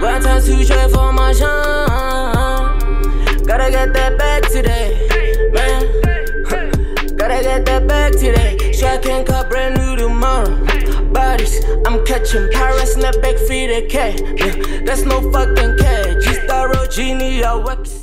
One time too short for my shine. Gotta get that back today, man. Gotta get that back today. So I can cut brand new tomorrow. Bodies, I'm catching pirates, snap back, feed a cat. Yeah, that's no fucking cat. G-Star, Genie, I work.